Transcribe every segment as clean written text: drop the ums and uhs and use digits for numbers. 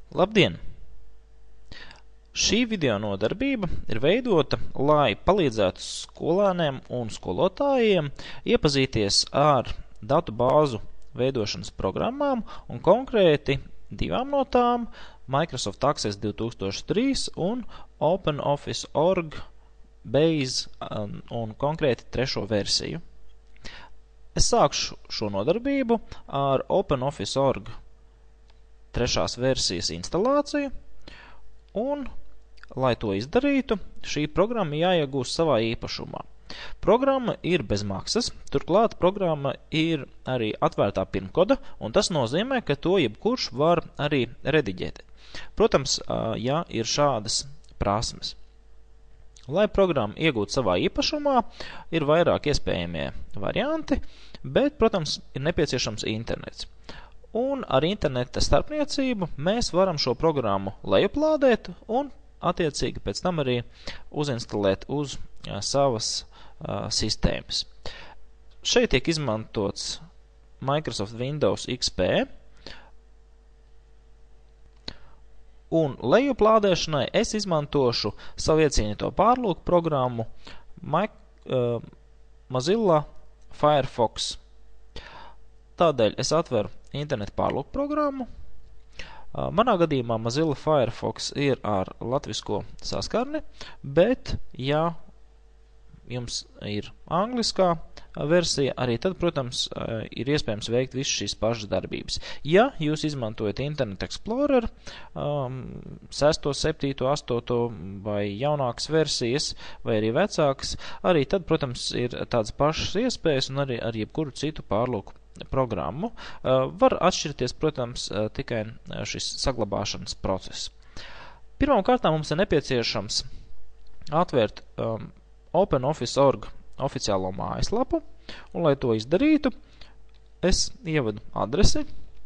Labdien! Šī video nodarbība ir veidota, lai palīdzētu skolēniem un skolotājiem iepazīties ar datu bāzu veidošanas programmām un konkrēti divām no tām – Microsoft Access 2003 un OpenOffice.org Base un konkrēti trešo versiju. Es sākšu šo nodarbību ar OpenOffice.org trešās versijas instalāciju, un, lai to izdarītu, šī programma jāiegūst savā īpašumā. Programma ir bez maksas, turklāt programma ir arī atvērtā pirmkoda, un tas nozīmē, ka to jebkurš var arī rediģēt. Protams, ja ir šādas prasmes. Lai programmu iegūtu savā īpašumā, ir vairāk iespējamie varianti, bet, protams, ir nepieciešams internets. Un ar interneta starpniecību mēs varam šo programmu lejuplādēt un attiecīgi pēc tam arī uzinstalēt uz savas sistēmas. Šeit tiek izmantots Microsoft Windows XP, un lejuplādēšanai es izmantošu savu iecienīto pārlūku programmu Mozilla Firefox. Tādēļ es atveru internetu pārlūku programmu. Manā gadījumā Mozilla Firefox ir ar latvisko saskarni, bet, ja jums ir angliskā versija, arī tad, protams, ir iespējams veikt visu šīs pašas darbības. Ja jūs izmantojat Internet Explorer 6, 7, 8 vai jaunākas versijas, vai arī vecākas, arī tad, protams, ir tādas pašas iespējas un arī ar jebkuru citu pārlūku programmu. Var atšķirties, protams, tikai šis saglabāšanas process. Pirmām kārtām mums ir nepieciešams atvērt OpenOffice.org oficiālo mājaslapu, un, lai to izdarītu, es ievadu adresi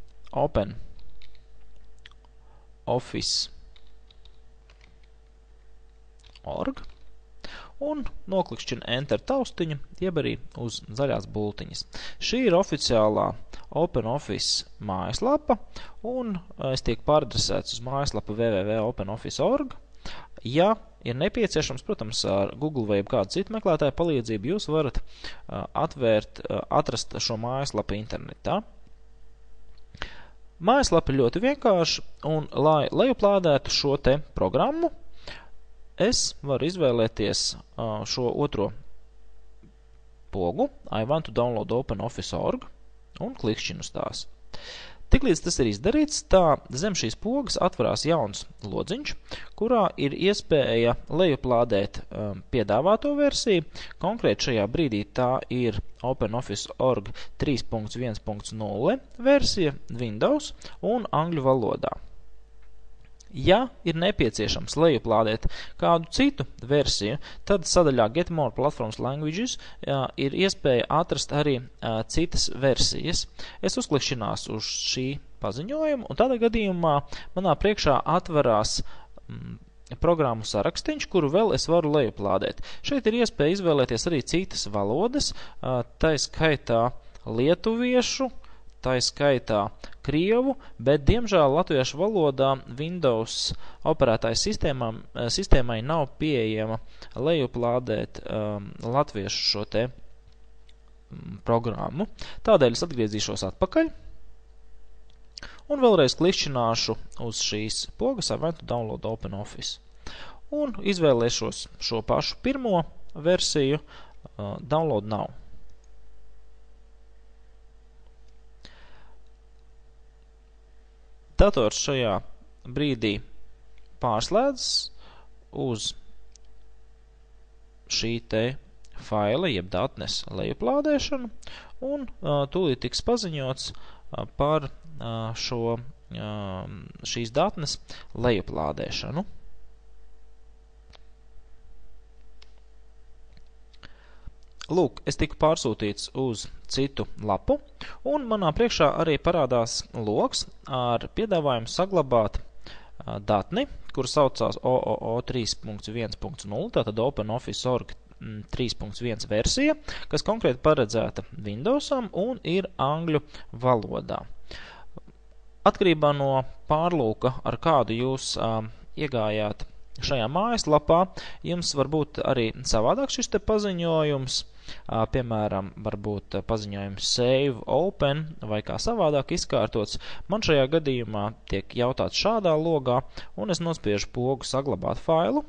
OpenOffice.org un noklikšķinu Enter taustiņu, jeb arī uz zaļās bultiņas. Šī ir oficiālā OpenOffice mājaslapa, un es tiek pāradresēts uz mājaslapu www.openoffice.org. Ja ir nepieciešams, protams, ar Google vai kādu citu meklētāju palīdzību, jūs varat atrast šo mājaslapu internetā. Mājaslapa ir ļoti vienkārša, un, lai lejuplādētu šo te programmu, es varu izvēlēties šo otro pogu, I want to download OpenOffice.org, un klikšķinu uz tās. Tiklīdz tas ir izdarīts, tā zem šīs pogas atverās jauns lodziņš, kurā ir iespēja lejuplādēt piedāvāto versiju. Konkrēti šajā brīdī tā ir OpenOffice.org 3.1.0 versija Windows un angļu valodā. Ja ir nepieciešams lejuplādēt kādu citu versiju, tad sadaļā Get More Platforms Languages ir iespēja atrast arī citas versijas. Es uzklikšķinās uz šī paziņojumu, un tādā gadījumā manā priekšā atverās programmu sarakstīņš, kuru vēl es varu lejuplādēt. Šeit ir iespēja izvēlēties arī citas valodas, tā skaitā lietuviešu, tā skaitā krievu, bet, diemžēl, latviešu valodā Windows operētājas sistēmai nav pieejama lejuplādēt latviešu šo te programmu. Tādēļ es atgriezīšos atpakaļ un vēlreiz klikšķināšu uz šīs pogas I want to download OpenOffice. Un izvēlēšos šo pašu pirmo versiju Download Now. Dators šajā brīdī pārslēdzas uz šī te faila, jeb datnes lejuplādēšanu, un tūlīt tiks paziņots par šīs datnes lejuplādēšanu. Lūk, es tiku pārsūtīts uz citu lapu, un manā priekšā arī parādās logs ar piedāvājumu saglabāt datni, kur saucās OOO 3.1.0, tātad OpenOffice.org 3.1 versija, kas konkrēti paredzēta Windowsam un ir angļu valodā. Atkarībā no pārlūka, ar kādu jūs iegājāt šajā mājaslapā, jums var būt arī savādāk šis te paziņojums, piemēram, varbūt paziņojums save, open vai kā savādāk izkārtots. Man šajā gadījumā tiek jautāts šādā logā, un es nospiežu pogu saglabāt failu.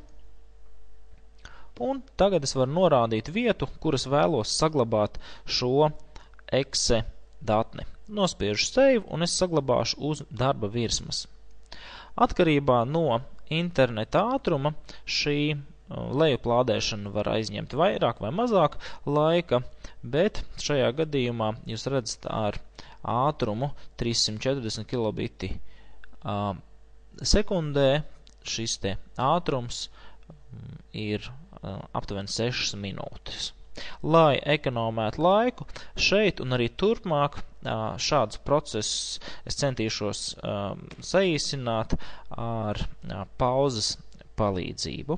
Un tagad es varu norādīt vietu, kuras vēlos saglabāt šo exe datni. Nospiežu save, un es saglabāšu uz darba virsmas. Atkarībā no interneta ātruma šī lejuplādēšana var aizņemt vairāk vai mazāk laika, bet šajā gadījumā jūs redzat ar ātrumu 340 kilobiti sekundē. Šis te ātrums ir aptuveni 6 minūtes. Lai ekonomētu laiku, šeit un arī turpmāk šādus procesus es centīšos saīsināt ar pauzes palīdzību.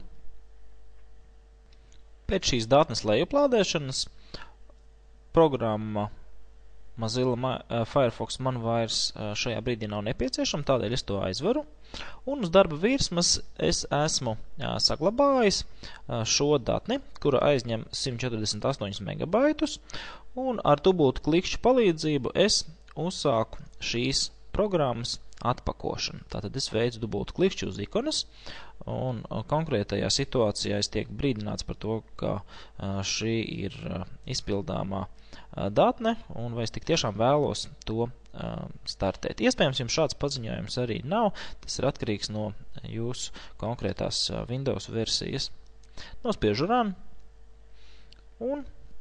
Pēc šīs datnes lejuplādēšanas programma Mozilla Firefox man vairs šajā brīdī nav nepieciešama, tādēļ es to aizvaru. Un uz darba virsmas es esmu saglabājis šo datni, kura aizņem 148 megabaitus, un ar dubultu klikšķu palīdzību es uzsāku šīs programmas atpakošanu. Tātad es veicu dubultu klikšķu uz ikonas, un konkrētajā situācijā es tiek brīdināts par to, ka šī ir izpildāmā datne, un vai es tik tiešām vēlos to startēt. Iespējams, jums šāds paziņojums arī nav, tas ir atkarīgs no jūsu konkrētās Windows versijas. Nospiežu run, un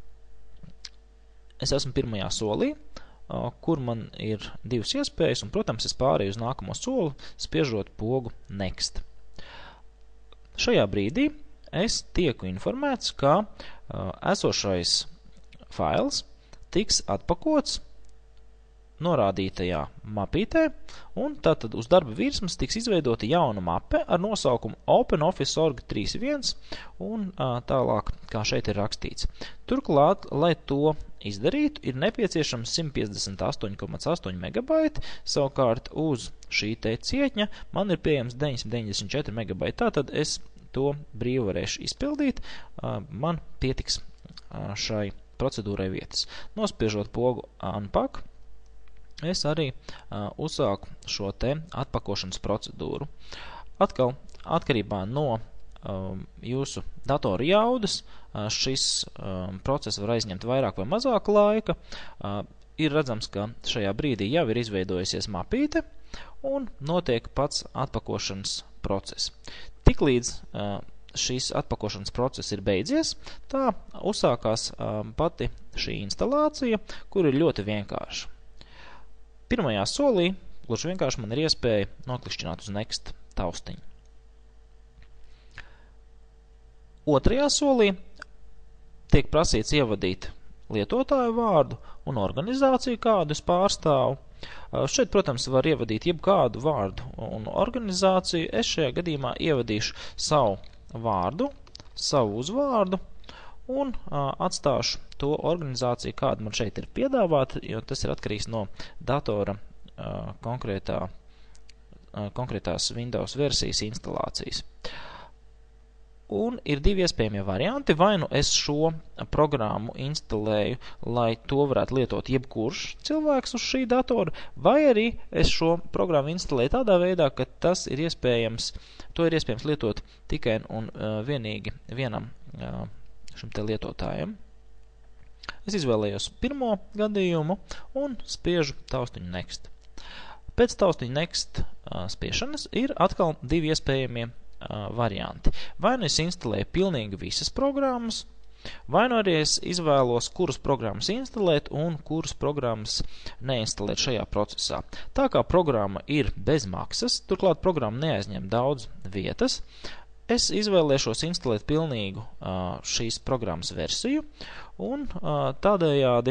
es esmu pirmajā solī, kur man ir divas iespējas, un, protams, es pārēju uz nākamo soli, spiežot pogu next. Šajā brīdī es tieku informēts, ka esošais fails tiks atpakots norādītajā mapītē, un tātad uz darba virsmas tiks izveidota jauna mape ar nosaukumu OpenOffice.org 3.1 un tālāk, kā šeit ir rakstīts. Turklāt, lai to izdarītu, ir nepieciešams 158,8 megabaiti, savukārt uz šī te cietņa man ir pieejams 994 megabaiti, tātad es to brīvi varēšu izpildīt, man pietiks šai procedūrai vietas. Nospiežot pogu unpack, es arī uzsāku šo te atpakošanas procedūru. Atkal, atkarībā no jūsu datora jaudas, šis process var aizņemt vairāk vai mazāk laika. Ir redzams, ka šajā brīdī jau ir izveidojusies mapīte un notiek pats atpakošanas process. Tiklīdz šīs atpakošanas process ir beidzies, tā uzsākās pati šī instalācija, kur ir ļoti vienkārša. Pirmajā solī, gluži vienkārši man ir iespēja noklikšķināt uz next taustiņu. Otrajā solī tiek prasīts ievadīt lietotāju vārdu un organizāciju, kādu es pārstāvu. Šeit, protams, var ievadīt jebkādu vārdu un organizāciju. Es šajā gadījumā ievadīšu savu vārdu, savu uzvārdu un atstāšu to organizāciju, kāda man šeit ir piedāvāta, jo tas ir atkarīgs no datora konkrētās Windows versijas instalācijas. Un ir divi iespējamie varianti, vai nu es šo programmu instalēju, lai to varētu lietot jebkurš cilvēks uz šī datora, vai arī es šo programmu instalēju tādā veidā, ka tas ir iespējams, to ir iespējams lietot tikai un vienīgi vienam šim te lietotājiem. Es izvēlējos pirmo gadījumu un spiežu taustiņu next. Pēc taustiņu next spiešanas ir atkal divi iespējamie varianti. Vai nu es instalēju pilnīgi visas programmas, vai nu arī es izvēlos, kuras programmas instalēt un kuras programmas neinstalēt šajā procesā. Tā kā programma ir bez maksas, turklāt programma neaizņem daudz vietas, es izvēlēšos instalēt pilnīgu šīs programmas versiju, un tādējādi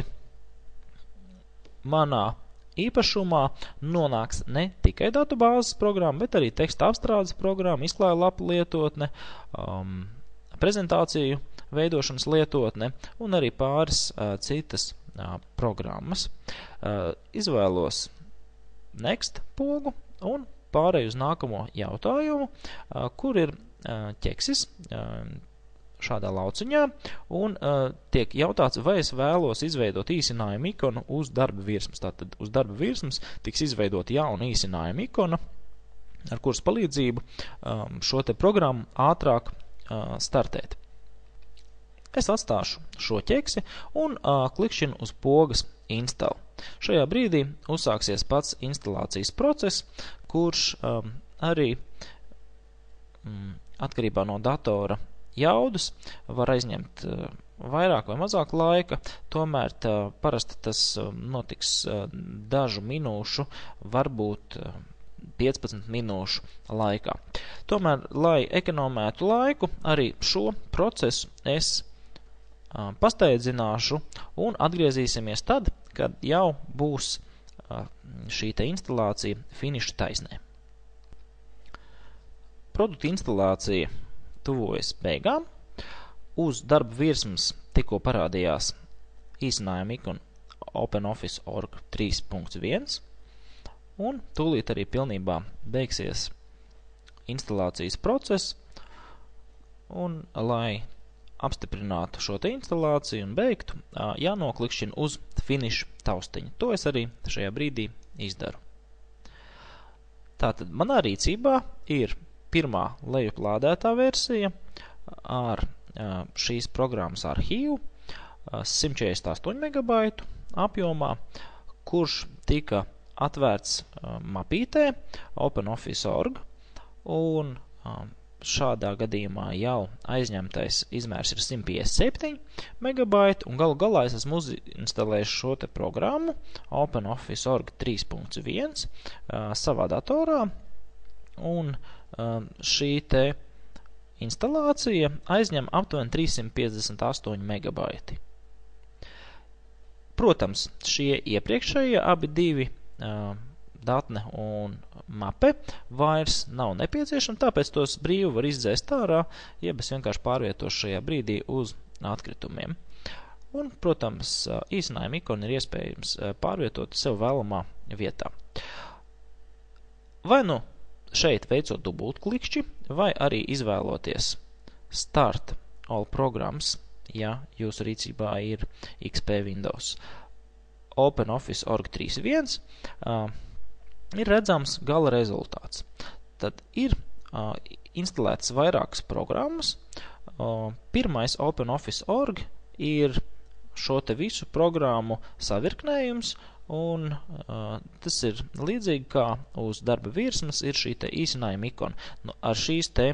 manā īpašumā nonāks ne tikai datubāzes programma, bet arī teksta apstrādes programma, izklāja lapu lietotne, prezentāciju veidošanas lietotne un arī pāris citas programmas. Izvēlos next pogu un pārēju uz nākamo jautājumu, kur ir ķeksis šādā lauciņā, un tiek jautāts, vai es vēlos izveidot īsinājumu ikonu uz darba virsmas. Tātad uz darba virsmas tiks izveidot jauna īsinājuma ikona, ar kuras palīdzību šo te programmu ātrāk startēt. Es atstāšu šo ķeksi un klikšķinu uz pogas install. Šajā brīdī uzsāksies pats instalācijas process, kurš arī atkarībā no datora jaudas var aizņemt vairāk vai mazāk laika, tomēr parasti tas notiks dažu minūšu, varbūt 15 minūšu laikā. Tomēr, lai ekonomētu laiku, arī šo procesu es pasteidzināšu un atgriezīsimies tad, kad jau būs šī te instalācija finiša taisnē. Produkta instalācija tuvojas beigām. Uz darba virsmas tikko parādījās īsinājuma ikona OpenOffice.org 3.1 un tūlīt arī pilnībā beigsies instalācijas process, un lai apstiprinātu šo te instalāciju un beigtu, jānoklikšķina uz finish taustiņu. To es arī šajā brīdī izdaru. Tātad manā rīcībā ir pirmā lejuplādētā versija ar šīs programmas arhīvu 148 MB apjomā, kurš tika atvērts mapītē OpenOffice.org, un šādā gadījumā jau aizņemtais izmērs ir 157 MB, un galu galā es esmu uzinstalējis šo te programmu OpenOffice.org 3.1 savā datorā, un šī te instalācija aizņem aptuveni 358 MB. Protams, šie iepriekšējie abi divi datne un mape vairs nav nepieciešami, tāpēc tos brīvi var izdzēst ārā, jeb es vienkārši pārvietošu šajā brīdī uz atkritumiem. Un, protams, īsinājuma ikonu ir iespējams pārvietot sev vēlamā vietā. Vai nu šeit veicot dubultklikšķi, vai arī izvēloties Start All Programs, ja jūsu rīcībā ir XP Windows. OpenOffice.org 3.1 ir redzams gala rezultāts. Tad ir instalētas vairākas programmas. Pirmais OpenOffice.org ir šo te visu programmu savirknējums, un tas ir līdzīgi kā uz darba virsmas ir šī te īsinājuma ikona. Ar šīs te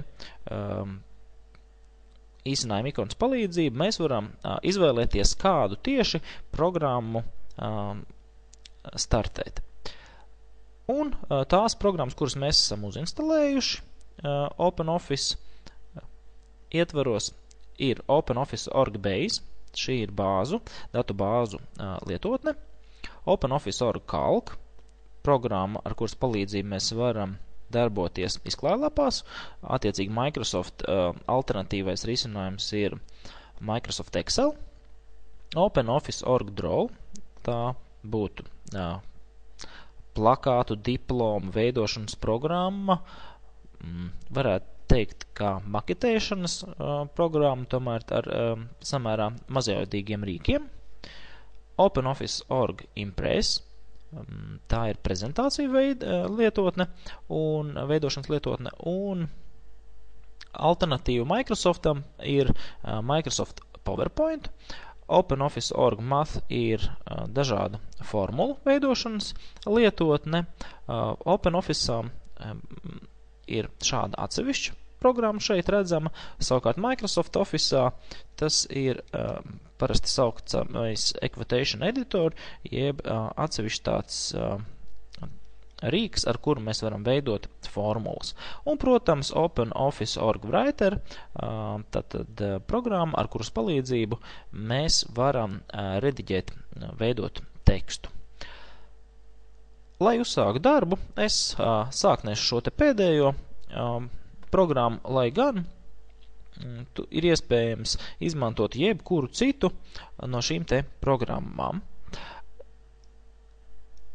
īsinājuma ikonas palīdzību mēs varam izvēlēties kādu tieši programmu startēt. Un tās programmas, kuras mēs esam uzinstalējuši OpenOffice ietvaros, ir OpenOffice.org Base, šī ir datu bāzu lietotne, OpenOffice.org Calc, programma, ar kuras palīdzību mēs varam darboties izklājlapās. Attiecīgi Microsoft alternatīvais risinājums ir Microsoft Excel, OpenOffice.org Draw, tā būtu plakātu, diplomu veidošanas programma, varētu teikt, kā maketēšanas programma, tomēr ar samērā mazajādīgiem rīkiem. OpenOffice.org Impress, tā ir prezentācija lietotne un veidošanas lietotne, un alternatīva Microsoftam ir Microsoft PowerPoint. OpenOffice.org Math ir dažādu formulu veidošanas lietotne. OpenOffice ir šāda atsevišķa programma šeit redzama, savukārt Microsoft Office tas ir parasti saukts Equation Editor, jeb atsevišķi tāds rīks, ar kuru mēs varam veidot formulas. Un, protams, OpenOffice.org Writer, tātad programma, ar kuras palīdzību mēs varam rediģēt, veidot tekstu. Lai uzsāku darbu, es sāknešu šo te pēdējo programmu, lai gan ir iespējams izmantot jebkuru citu no šīm te programmām.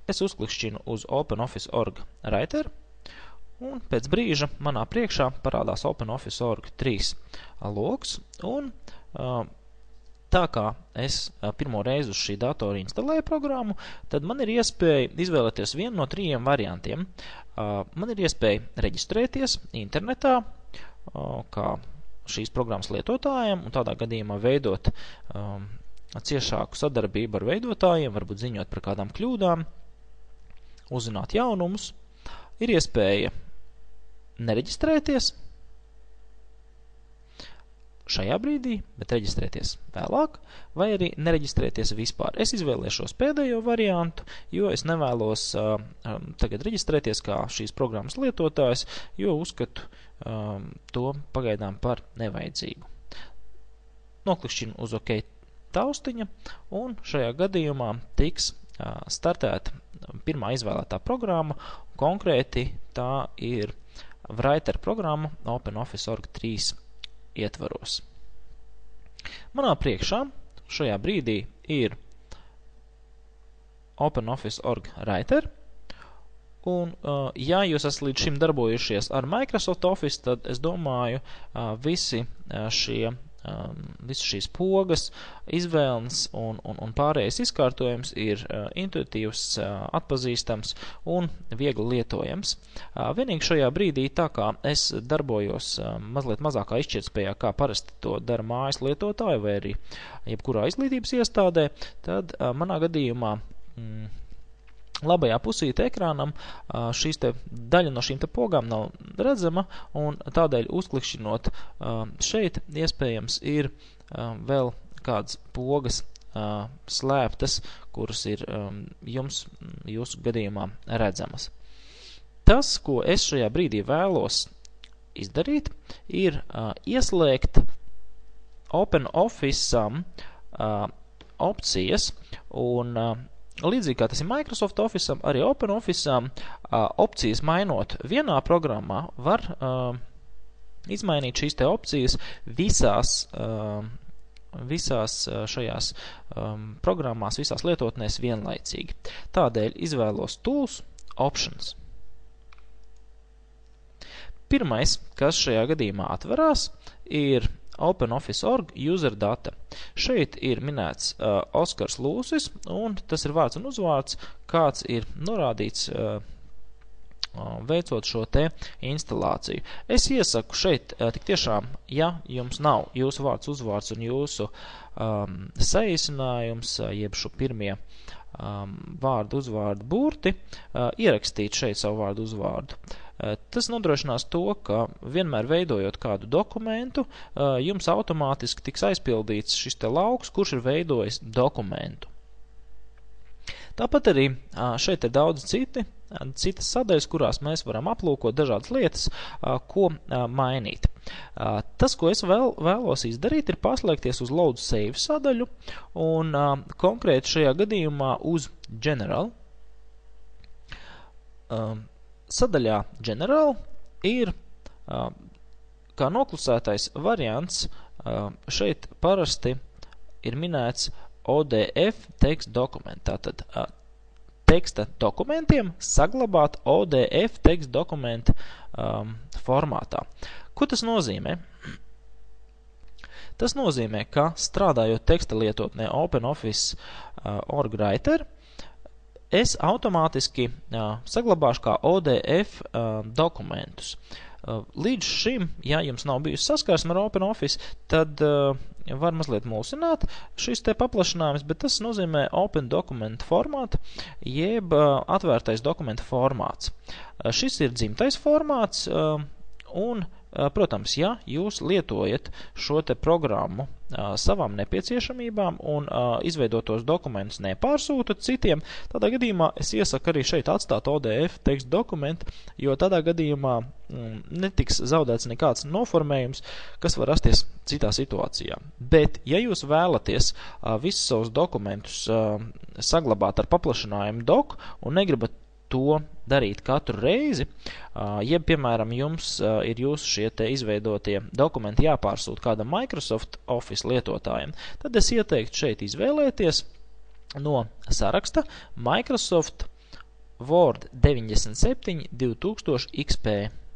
es uzklikšķinu uz OpenOffice.org Writer, un pēc brīža manā priekšā parādās OpenOffice.org 3 loks, un tā kā es pirmo reizi uz šī datora instalēju programmu, tad man ir iespēja izvēlēties vienu no 3 variantiem. Man ir iespēja reģistrēties internetā, kā šīs programmas lietotājiem, un tādā gadījumā veidot ciešāku sadarbību ar veidotājiem, varbūt ziņot par kādām kļūdām, uzzināt jaunumus. Ir iespēja nereģistrēties šajā brīdī, bet reģistrēties vēlāk, vai arī nereģistrēties vispār. Es izvēlēšos pēdējo variantu, jo es nevēlos tagad reģistrēties kā šīs programmas lietotājs, jo uzskatu to pagaidām par nevajadzīgu. Noklikšķinu uz OK taustiņa, un šajā gadījumā tiks startēta pirmā izvēlētā programma, konkrēti tā ir Writer programma OpenOffice.org 3 ietvaros. Manā priekšā šajā brīdī ir OpenOffice.org Writer, un ja jūs esat līdz šim darbojušies ar Microsoft Office, tad es domāju, visas šīs pogas, izvēles un pārējais izkārtojums ir intuitīvs, atpazīstams un viegli lietojams. Vienīgi šajā brīdī, tā kā es darbojos mazliet mazākā izšķirtspējā, kā parasti to dara mājas lietotāji vai arī jebkurā izglītības iestādē, tad manā gadījumā labajā pusīte ekrānam daļa no šīm te pogām nav redzama, un tādēļ uzklikšķinot šeit iespējams ir vēl kādas pogas slēptas, kuras ir jūsu gadījumā redzamas. Tas, ko es šajā brīdī vēlos izdarīt, ir ieslēgt OpenOffice opcijas, un līdzīgi kā tas ir Microsoft Office'am, arī OpenOffice'am opcijas mainot vienā programmā var izmainīt šīs te opcijas visās šajās programmās, visās lietotnēs vienlaicīgi. Tādēļ izvēlos Tools, Options. Pirmais, kas šajā gadījumā atverās, ir OpenOffice.org User Data. Šeit ir minēts Oskars Lūsis, un tas ir vārds un uzvārds, kāds ir norādīts veicot šo te instalāciju. Es iesaku šeit tik tiešām, ja jums nav jūsu vārds, uzvārds un jūsu saīsinājums, jeb šo pirmie vārdu, uzvārdu burti, ierakstīt šeit savu vārdu, uzvārdu. Tas nodrošinās to, ka vienmēr veidojot kādu dokumentu, jums automātiski tiks aizpildīts šis te lauks, kurš ir veidojis dokumentu. Tāpat arī šeit ir daudz citas sadaļas, kurās mēs varam aplūkot dažādas lietas, ko mainīt. Tas, ko es vēlos izdarīt, ir paslēgties uz Load Save sadaļu un konkrēti šajā gadījumā uz General. Sadaļā General ir kā noklusētais variants, šeit parasti ir minēts ODF teksta dokumentu. Tātad teksta dokumentiem saglabāt ODF teksta dokumentu formātā. Ko tas nozīmē? Tas nozīmē, ka strādājot teksta lietotnē OpenOffice.org Writer, es automātiski saglabāšu kā ODF dokumentus. Līdz šim, ja jums nav bijusi saskarsme ar OpenOffice, tad var mazliet mulsināt šis te paplašinājums, bet tas nozīmē Open Document formātu, jeb atvērtais dokumentu formāts. Šis ir dzimtais formāts, un, protams, ja jūs lietojat šo te programmu savām nepieciešamībām un izveidotos dokumentus nepārsūtat citiem, tādā gadījumā es iesaku arī šeit atstāt ODF tekstu dokumentu, jo tādā gadījumā netiks zaudēts nekāds noformējums, kas var rasties citā situācijā. Bet, ja jūs vēlaties visus savus dokumentus saglabāt ar paplašinājumu doc un negribat to darīt katru reizi, jeb, piemēram, jums ir jūsu šie te izveidotie dokumenti jāpārsūt kādam Microsoft Office lietotājiem, tad es ieteiktu šeit izvēlēties no saraksta Microsoft Word 97 2000 XP.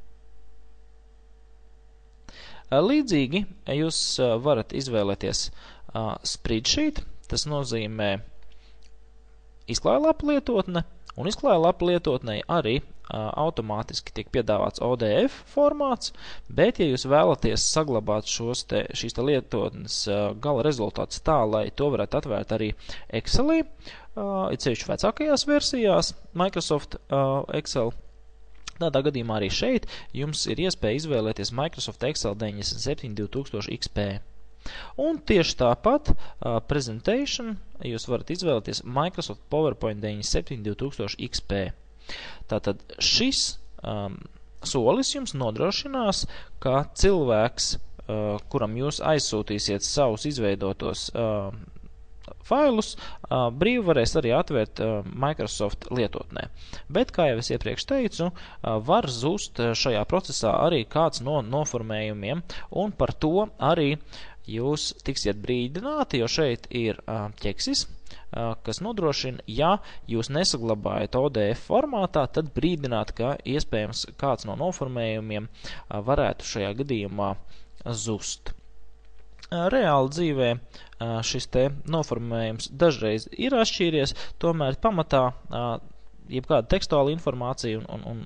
Līdzīgi jūs varat izvēlēties spreadsheet, tas nozīmē izklājlapu lietotne, un izklājlapu lietotnei arī automātiski tiek piedāvāts ODF formāts, bet, ja jūs vēlaties saglabāt šīs lietotnes gala rezultātus tā, lai to varētu atvērt arī Excelī, it sevišķi vecākajās versijās Microsoft Excel, tādā gadījumā arī šeit jums ir iespēja izvēlēties Microsoft Excel 97 2000 XP. Un tieši tāpat Presentation jūs varat izvēlēties Microsoft PowerPoint 97 2000 XP. Tātad šis solis jums nodrošinās, ka cilvēks, kuram jūs aizsūtīsiet savus izveidotos failus, brīvi varēs arī atvērt Microsoft lietotnē. Bet, kā jau es iepriekš teicu, var zust šajā procesā arī kāds no noformējumiem, un par to arī jūs tiksiet brīdināti, jo šeit ir ķeksis, kas nodrošina, ja jūs nesaglabājat ODF formātā, tad brīdināt, ka iespējams kāds no noformējumiem varētu šajā gadījumā zust. Reāli dzīvē šis te noformējums dažreiz ir atšķīries, tomēr pamatā jebkāda tekstuāla informācija un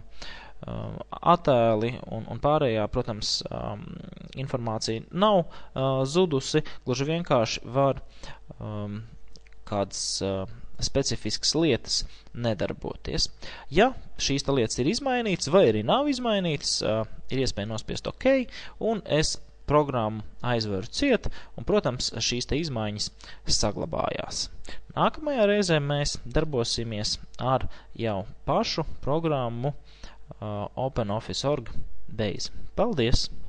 attēli un pārējā, protams, informācija nav zudusi, gluži vienkārši var kādas specifiskas lietas nedarboties. Ja šīs lietas ir izmainītas vai arī nav izmainītas, ir iespēja nospiest OK, un es programmu aizveru ciet, un, protams, šīs te izmaiņas saglabājās. Nākamajā reizē mēs darbosimies ar jau pašu programmu OpenOffice.org Base. Paldies!